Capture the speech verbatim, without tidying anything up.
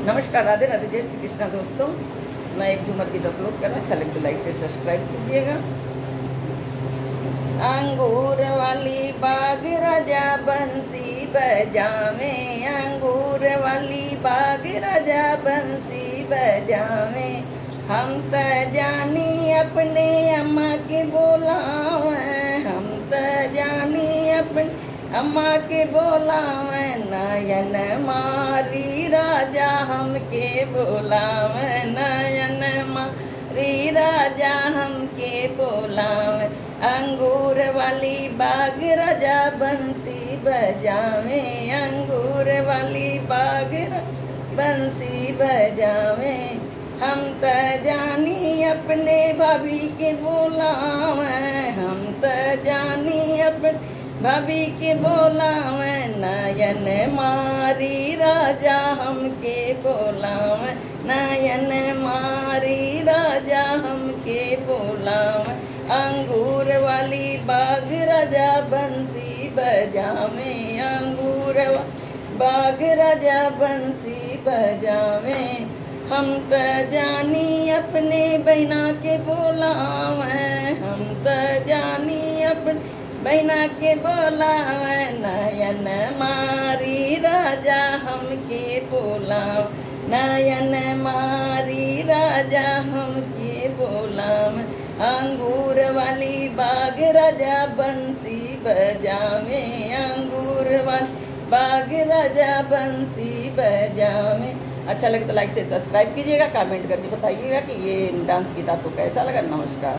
नमस्कार, राधे राधे, जय श्री कृष्णा। दोस्तों, मैं एक झूमर गीत अपलोड कर रहा हूँ, अच्छा लगे तो लाइक से सब्सक्राइब कीजिएगा। अंगूर वाली बाग राजा बंसी बजावे, अंगूर वाली बाग राजा बंसी बजावे। हम त जानी अपने अम्मा के बोलावे, हम त जानी अपने अम्मा के बोलावे। नयन मारी राजा हमके बोलावे, नयन मारी राजा हमके बोलावे। अंगूर वाली बाग राजा बंसी बजावे, अंगूर वाली बाग बंसी बजावे। हम त जानी अपने भाभी के बोलावे, हम त जानी अपने भाभी के बोलावे। नयन मारी राजा हमके बोलावे, नयन मारी राजा हमके बोलावे। अंगूर वाली बाग राजा बंसी बजावे, अंगूर बाग राजा बंसी बजावे। हम त जानी अपने बहना के बोलावे, हम त जानी अपने बहना के बोलावे। नयन मारी राजा हमके बोलावे, नयन मारी राजा हमके बोलावे। अंगूर वाली बाग राजा बंसी बजावे, अंगूर वाली बाग राजा बंसी बजावे। अच्छा लगे तो लाइक से सब्सक्राइब कीजिएगा, कमेंट करके बताइएगा कि ये डांस गीत आपको कैसा लगा। नमस्कार।